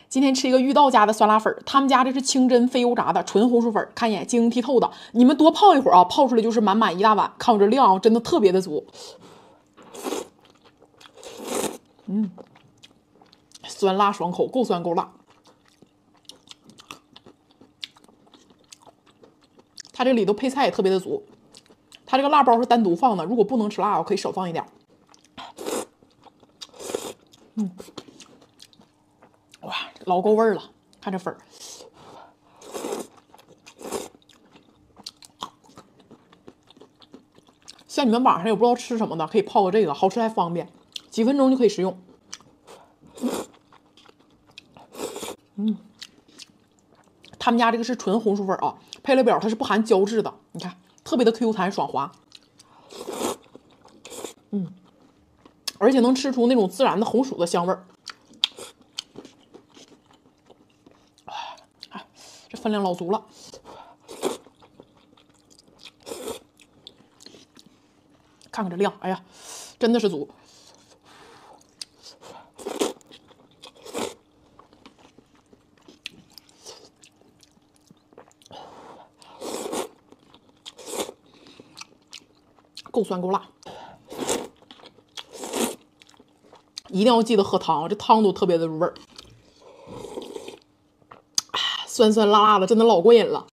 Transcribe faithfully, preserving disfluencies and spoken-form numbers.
今天吃一个玉道家的酸辣粉，他们家这是清真非油炸的纯红薯粉，看一眼晶莹剔透的。你们多泡一会儿啊，泡出来就是满满一大碗。看我这量啊，真的特别的足。嗯，酸辣爽口，够酸够辣。它这里头配菜也特别的足。它这个辣包是单独放的，如果不能吃辣，我可以少放一点。嗯。哇，老够味儿了！看这粉儿，像你们晚上有不知道吃什么的，可以泡个这个，好吃还方便，几分钟就可以食用。嗯，他们家这个是纯红薯粉啊，配料表它是不含胶质的，你看特别的 Q 弹爽滑。嗯，而且能吃出那种自然的红薯的香味儿。这分量老足了，看看这量，哎呀，真的是足。够酸够辣，一定要记得喝汤，这汤都特别的入味儿，酸酸辣辣的，真的老过瘾了。